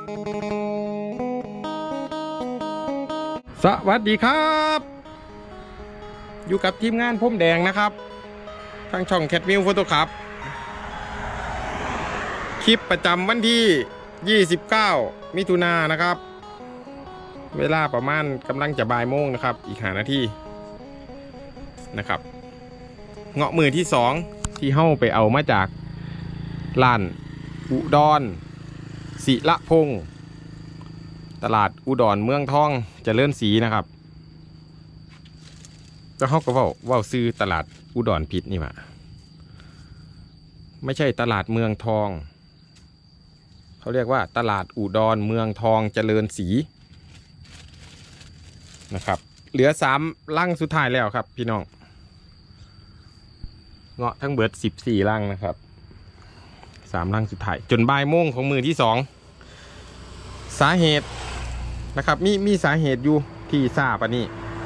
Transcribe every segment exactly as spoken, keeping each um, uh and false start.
สวัสดีครับอยู่กับทีมงานพุ่มแดงนะครับทางช่องแคทมิวโฟโต้ครับคลิปประจำวันที่ยี่สิบเก้ามิถุนายนนะครับเวลาประมาณกำลังจะบ่ายโมงนะครับอีกห้านาทีนะครับเงาะมือที่สองที่เฮ้าไปเอามาจากร้านอุดรศิละพงศ์ตลาดอุดรเมืองทองเจริญศรีนะครับแล้วเขาก็ว่าว่าซื้อตลาดอุดรผิดนี่มาไม่ใช่ตลาดเมืองทองเขาเรียกว่าตลาดอุดรเมืองทองเจริญศรีนะครับเหลือสามลังสุดท้ายแล้วครับพี่น้องเงาะทั้งเบิดสิบสี่ลังนะครับสามลังสุดท้ายจนบ่ายโมงของมือที่สองสาเหตุนะครับมีมีสาเหตุอยู่ที่ทราบอันนี้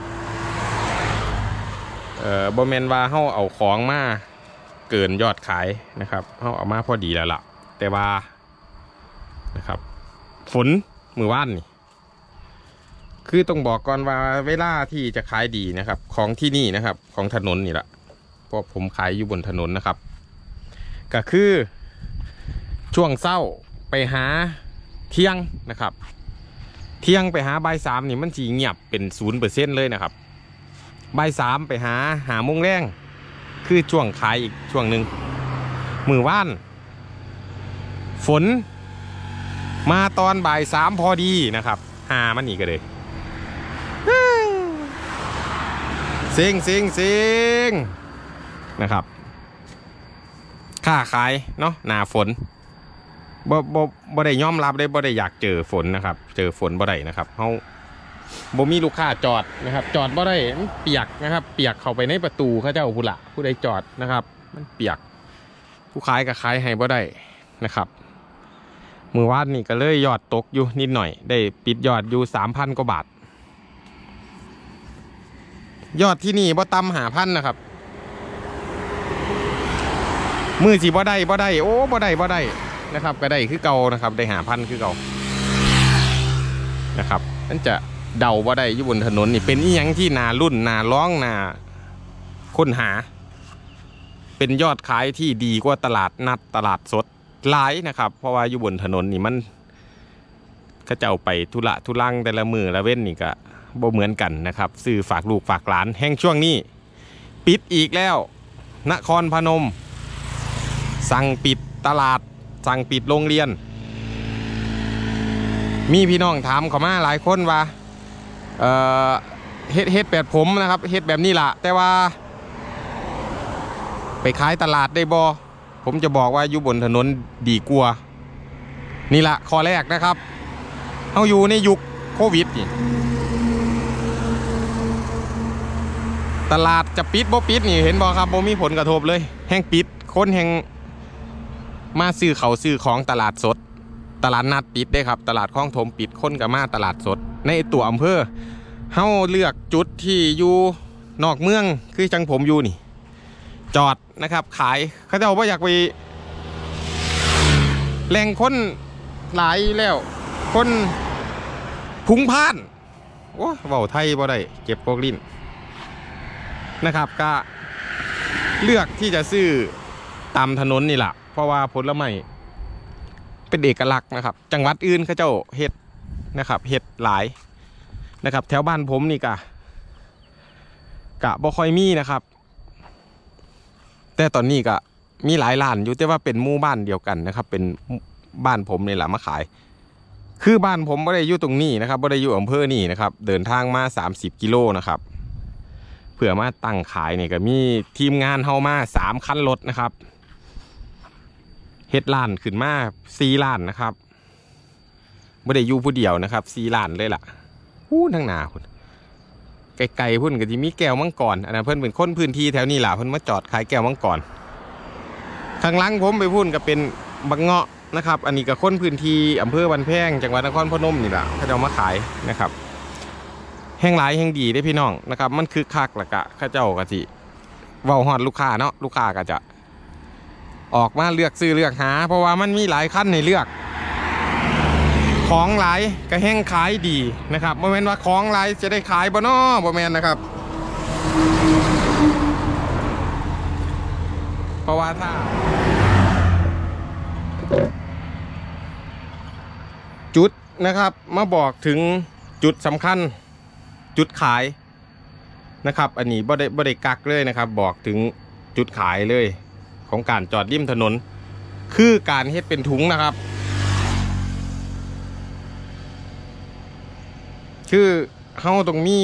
เอ่อบอแมนว่าเขาเอาของมาเกินยอดขายนะครับเขาเอามาพอดีแล้วล่ะแต่ว่านะครับฝนมือว่านนี่คือต้องบอกก่อนว่าเวลาที่จะขายดีนะครับของที่นี่นะครับของถนนนี่แหละเพราะผมขายอยู่บนถนนนะครับก็คือช่วงเศร้าไปหาเที่ยงนะครับเที่ยงไปหาบ่ายสามนี่มันสีเงียบเป็นศูนย์เปอร์เซ็นต์เลยนะครับบ่ายสามไปหาหาโมงแรงคือช่วงขายอีกช่วงหนึ่งมือว่านฝนมาตอนบ่ายสามพอดีนะครับหามันอีกก็เลยเซ็งเซ็งเซ็งนะครับค่าขายเนาะหนาฝนบ่บ่บ่ได้ยอมรับได้บ่ได้อยากเจอฝนนะครับเจอฝนบ่ได้นะครับเขาบ่มีลูกค้าจอดนะครับจอดบ่ได้มันเปียกนะครับเปียกเข้าไปในประตูเขาเจ้าผู้ละผู้ใดจอดนะครับมันเปียกผู้ขายก็ขายให้บ่ได้นะครับมือวาดนี่ก็เลยยอดตกอยู่นิดหน่อยได้ปิดยอดอยู่ สามพัน กว่าบาทยอดที่นี่บ่ต่ำหาพันนะครับมือสิบ่ได้บ่ได้โอ้บ่ได้บ่ได้นะครับก็ได้คือเก่านะครับได้หาพันคือเก่านะครับนั่นจะเดาว่าได้อยู่บนถนนนี่เป็นอีหยังที่นารุ่นนาร้องนาค้นหาเป็นยอดขายที่ดีกว่าตลาดนัดตลาดสดหลายนะครับเพราะว่าอยู่บนถนนนี่มันก็จะเอาไปทุระทุลังแต่ละมือละเว้นนี่ก็บ่เหมือนกันนะครับซื้อฝากลูกฝากหลานแห่งช่วงนี้ปิดอีกแล้วนครพนมสั่งปิดตลาดสั่งปิดโรงเรียนมีพี่น้องถามเข้ามาหลายคนว่าเอ่อเฮ็ดเฮ็ดแบบผมนะครับเฮ็ดแบบนี้ล่ะแต่ว่าไปขายตลาดได้บ่ผมจะบอกว่าอยู่บนถนนดีกว่านี่ล่ะข้อแรกนะครับเฮาอยู่ในยุคโควิดนี่ตลาดจะปิดบ่ปิดนี่เห็นบ่ครับบ่มีผลกระทบเลยแห่งปิดคนแห่งมาซื้อเขาซื้อของตลาดสดตลาดนัดปิดได้ครับตลาดคลองถมปิดคนกับมาตลาดสดในตัวอำเภอเฮาเลือกจุดที่อยู่นอกเมืองคือจังผมอยู่นี่จอดนะครับขายเขาจะบอกว่าอยากไปแหล่งคนหลายแล้วคนพุงพ่านโอ้เว้าไทยบ่ได้เก็บโปกลิ้นนะครับก็เลือกที่จะซื้อตามถนนนี่แหละเพราะว่าผลไม้เป็นเอกลักษณ์นะครับจังหวัดอื่นเขาเจ้าเฮ็ดนะครับเฮ็ดหลายนะครับแถวบ้านผมนี่กะกะบ่ค่อยมีนะครับแต่ตอนนี้ก็มีหลายร้านอยู่แต่ว่าเป็นหมู่บ้านเดียวกันนะครับเป็นบ้านผมนี่แหละมาขายคือบ้านผมไม่ได้อยู่ตรงนี้นะครับไม่ได้อยู่อำเภอนี่นะครับเดินทางมาสามสิบกิโลนะครับเพื่อมาตั้งขายเนี่ยก็มีทีมงานเฮามาสามคันรถนะครับเฮ็ดร้านขึ้นมาสี่ร้านนะครับไม่ได้อยู่ผู้เดียวนะครับสี่ร้านเลยล่ะอู้ทั้งหนาคุณไกลๆพุ่นก็จะมีแก้วมังกรอันนั้นเพิ่นเป็นคนพื้นที่แถวนี้แหละเพิ่นมาจอดขายแก้วมังกรข้างหลังผมไปพุ่นก็เป็นบักเงาะนะครับอันนี้ก็คนพื้นที่อำเภอบันแพงจังหวัดนครพนมนี่แหละเขาจะมาขายนะครับแห้งหลายแห้งดีได้พี่น้องนะครับมันคือคักละกะข้าเจ้ากะทิเว้าฮอดลูกค้าเนาะลูกค้าก็จะออกมาเลือกซื้อเลือกหาเพราะว่ามันมีหลายคันให้เลือกขของหลายก็แห้งขายดีนะครับบ่แม่นว่าของหลายจะได้ขายบ่น้อบ่แม่นนะครับเพราะว่าถ้าจุดนะครับมาบอกถึงจุดสำคัญจุดขายนะครับอันนี้บ่ได้บ่ได้กักเลยนะครับบอกถึงจุดขายเลยของการจอดริมถนนคือการเฮ็ดเป็นถุงนะครับคือเฮาต้องมี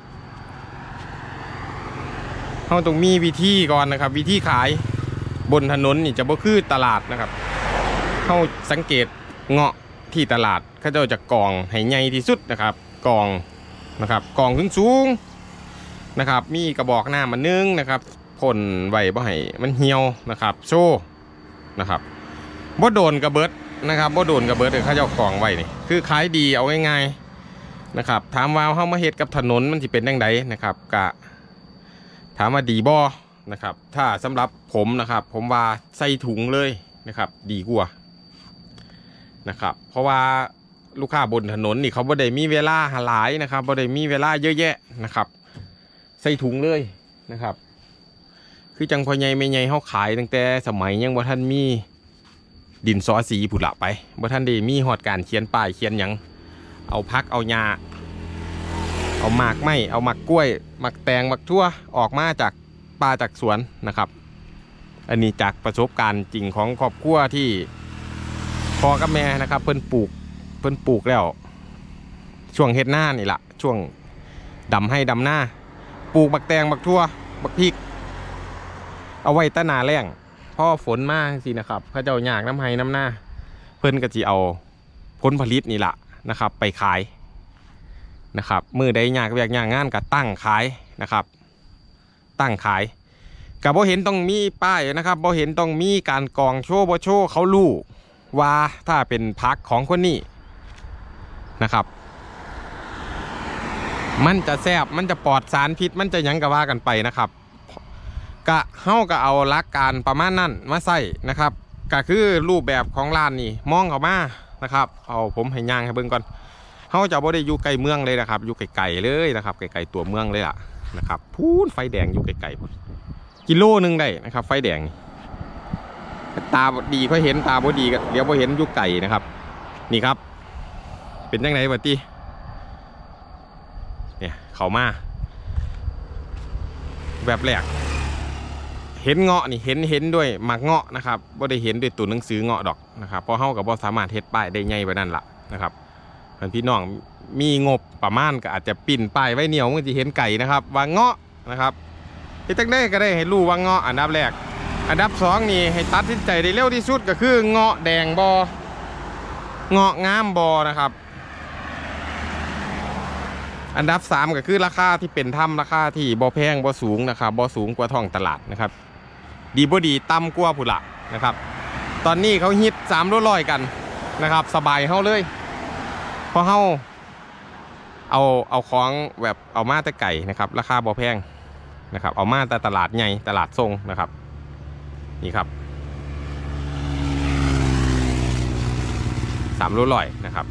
เฮาต้องมีวิธีก่อนนะครับวิธีขายบนถนนนี่จะบ่คือตลาดนะครับเฮาสังเกตเงาะที่ตลาดเขาเจ้าจะกองให้ใหญ่ที่สุดนะครับกองนะครับกองสูงๆนะครับมีกระบอกน้ำมันนึงนะครับพ่นไว้บ่ให้มันเหี่ยวนะครับโชว์นะครับบ่โดนกระเบิดนะครับบ่โดนกระเบิดเขาเจ้ากองไว้นี่คือขายดีเอาง่ายๆนะครับถามว่าเฮามาเฮ็ดกับถนนมันสิเป็นจังไดนะครับกะถามว่าดีบ่นะครับถ้าสำหรับผมนะครับผมว่าใส่ถุงเลยนะครับดีกว่านะครับเพราะว่าลูกค้าบนถนนนี่เขาบ่ได้มีเวลาหลายนะครับบ่ได้มีเวลาเยอะแยะนะครับใส่ถุงเลยนะครับคือจังพ่อใหญ่แม่ใหญ่เขาขายตั้งแต่สมัยยังบ่ท่านมีดินสอสีผุดละไปบ่ท่านได้มีหอดการเขียนป้ายเขียนหยังเอาพักเอาหญ้าเอาหมากไม้เอาหมากกล้วยหมากแตงหมากทั่วออกมาจากป่าจากสวนนะครับอันนี้จากประสบการณ์จริงของครอบครัวที่พ่อกับแม่นะครับเพิ่นปลูกเพิ่นปลูกแล้วช่วงเฮ็ดหน้านี่แหละช่วงดำให้ดำหน้าปลูกบักแตงบักทั่วบักพริกเอาไว้ต้นนาแรงพอฝนมาสินะครับเขาเจ้าอยากน้ำให้น้ำหน้าเพิ่นก็จะเอาผลผลิตนี่แหละนะครับไปขายนะครับมือใดอยากแวกอยากงานก็ตั้งขายนะครับตั้งขายกับบ่เห็นต้องมีป้ายนะครับบ่เห็นต้องมีการกองโชว์บ่โชว์เขารู้ว่าถ้าเป็นพักของคนนี้นะครับมันจะแซ่บมันจะปลอดสารพิษมันจะยังกะว่ากันไปนะครับกะเฮาก็เอาหลักการประมาณนั้นมาใส่นะครับก็คือรูปแบบของร้านนี่มองเข้ามานะครับเอาผมให้ย่างให้เบิ่งก่อนเฮาจะบ่ได้อยู่ไกลเมืองเลยนะครับอยู่ไกลๆเลยนะครับไกลๆตัวเมืองเลยล่ะนะครับพูนไฟแดงอยู่ไกลๆพุ่นกิโลนึงได้นะครับไฟแดงตาดีก็เห็นตาบ่ดีก็เดี๋ยวบ่เห็นอยู่ไกลนะครับนี่ครับเป็นยังไงบัดนี้เนี่ยเขามาแบบแรกเห็นเงาะนี่เห็นเห็นด้วยหมักเงาะนะครับบ่ได้เห็นด้วยตัวหนังสือเงาะดอกนะครับเพราะเฮากับบ่สามารถเฮ็ดป้ายได้ใหญ่ไปนั่นล่ะนะครับพี่น้องมีงบประมาณก็อาจจะปิ้นป้ายไว้เหนียวมันจะเห็นไก่นะครับว่าเงาะนะครับที่ตั้งได้ก็ได้ให้รู้ว่าเงาะอันดับแรกอันดับสองนี่ให้ตัดสินใจได้เร็วที่สุดก็คือเงาะแดงบอเงาะงามบอนะครับอันดับสามก็คือราคาที่เป็นธรรมราคาที่บ่แพงบ่สูงนะครับบ่สูงกว่าท้องตลาดนะครับดีบ่ดีต่ำกว่าผู้ละนะครับตอนนี้เขาฮิตสามร้อยกันนะครับสบายเฮาเลยเพราะเฮาเอาเอาของแบบเอามาแต่ไก่นะครับราคาบ่แพงนะครับเอามาแต่ตลาดใหญ่ตลาดทรงนะครับนี่ครับสามร้อยนะครับ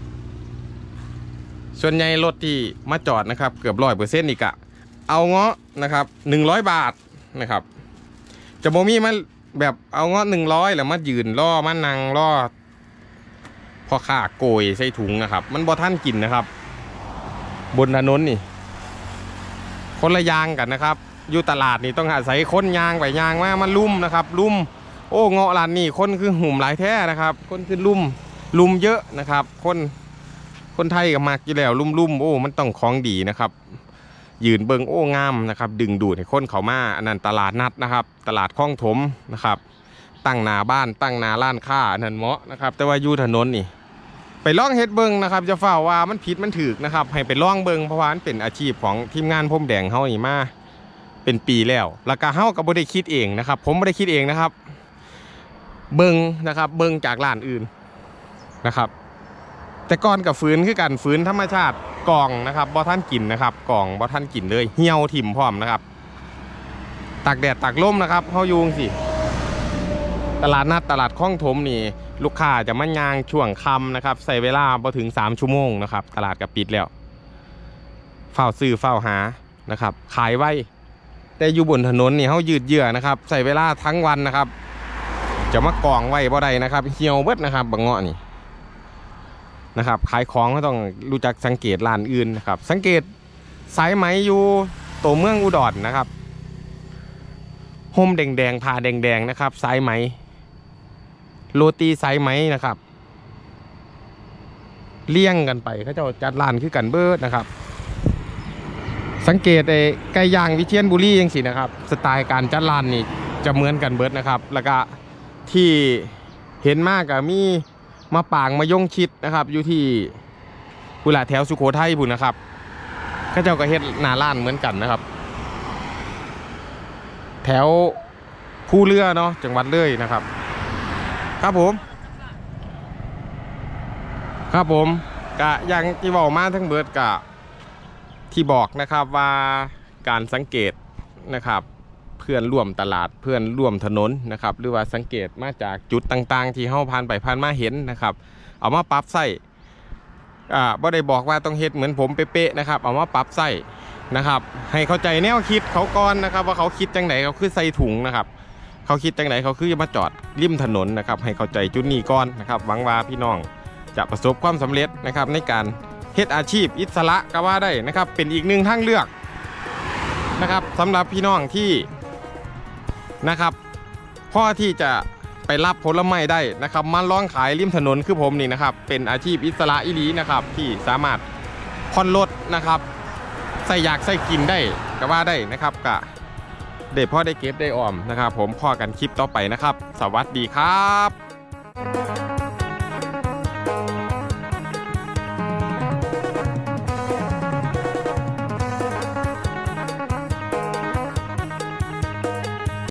ส่วนใหญ่รถที่มาจอดนะครับเกือบร้อยเปอร์เซ็นต์อีกอะเอาเงาะนะครับหนึ่งร้อยบาทนะครับจะโมมี่มันแบบเอาเงาะหนึ่งร้อยแล้วมายืนล่อมานั่งล่อพอขาโกยใส่ถุงนะครับมันบ่ท่านกินนะครับบนถนนนี่คนละยางกันนะครับอยู่ตลาดนี่ต้องอาศัยคนยางไปยางมามันลุ่มนะครับลุ่มโอ้เงาะร้านนี่คนคือหุ่มหลายแท้นะครับคนคือลุ่มลุ่มเยอะนะครับคนคนไทยกับมากอยู่แล้วลุ่มลุ่มโอ้มันต้องของดีนะครับยืนเบิงโอ้งามนะครับดึงดูดให้คนเขามาอันนั้นตลาดนัดนะครับตลาดคลองถมนะครับตั้งหน้าบ้านตั้งหน้าร้านค้าอันนั้นเหมาะนะครับแต่ว่าอยู่ถนนนี่ไปล่องเฮ็ดเบิงนะครับจะฝ่าว่ามันผิดมันถูกนะครับให้ไปล่องเบิงเพราะว่ามันเป็นอาชีพของทีมงานพรมแดงเฮานี่มาเป็นปีแล้วแล้วก็เฮาก็บ่ได้คิดเองนะครับผมไม่ได้คิดเองนะครับเบิงนะครับเบิงจากร้านอื่นนะครับแต่ก่อนกับฝืนคือกันฝืนธรรมชาติกล่องนะครับบ่ท่านกินนะครับกล่องบ่ท่านกินเลยเหี่ยวถิ่มพร้อมนะครับตากแดดตากลมนะครับเฮายุงสิตลาดนัดตลาดคลองถมนี่ลูกค้าจะมาย่างช่วงค่ำนะครับใส่เวลาพอถึงสามชั่วโมงนะครับตลาดก็ปิดแล้วเฝ้าซื้อเฝ้าหานะครับขายไว้แต่อยู่บนถนนนี่เขายืดเยื้อนะครับใส่เวลาทั้งวันนะครับจะมากองไว้บ่ได้นะครับเหี่ยวเบิดนะครับบางเงาะนี่นะครับขายของก็ต้องรู้จักสังเกตร้านอื่นนะครับสังเกตสายไหมอยู่ตัวเมืองอุดรนะครับห่มแดงๆผ้าแดงๆนะครับสายไหมโรตีสายไหมนะครับเลี่ยงกันไปเขาจะจัดร้านคือกันเบิดนะครับสังเกตไอ้ไก่ย่างวิเชียรบุรียังสินะครับสไตล์การจัดร้านนี่จะเหมือนกันเบิดนะครับแล้วก็ที่เห็นมากกับมีมาปางมายงชิดนะครับอยู่ที่กุหลาแถวสุโขทัยพุ่นนะครับเขาเจ้าก็เฮ็ดหน้าร้านเหมือนกันนะครับแถวภูเรือเนาะจังหวัดเลยนะครับครับผมครับผมกะยังที่บอกมาทั้งเบิดกะที่บอกนะครับว่าการสังเกตนะครับเพื่อนร่วมตลาดเพื่อนร่วมถนนนะครับหรือว่าสังเกตมาจากจุดต่างๆที่เฮาผ่านไปผ่านมาเห็นนะครับเอามาปรับใส่อ่าบ่ได้บอกว่าต้องเฮ็ดเหมือนผมเป๊ะๆนะครับเอามาปรับใส่นะครับให้เข้าใจแนวคิดเขาก่อนนะครับว่าเขาคิดจังไหนเขาคือใส่ถุงนะครับเขาคิดจังไหนเขาคือมาจอดริมถนนนะครับให้เข้าใจจุดนี้ก่อนนะครับหวังว่าพี่น้องจะประสบความสำเร็จนะครับในการเฮ็ดอาชีพอิสระก็ว่าได้นะครับเป็นอีกหนึ่งทางเลือกนะครับสำหรับพี่น้องที่นะครับพ่อที่จะไปรับผลไม้ได้นะครับมาลองขายริมถนนคือผมนี่นะครับเป็นอาชีพอิสระอีหลีนะครับที่สามารถผ่อนรถนะครับใส่อยากใส่กินได้ก็ว่าได้นะครับกะเด็ดพ่อได้เก็บได้ออมนะครับผมพ่อกันคลิปต่อไปนะครับสวัสดีครับ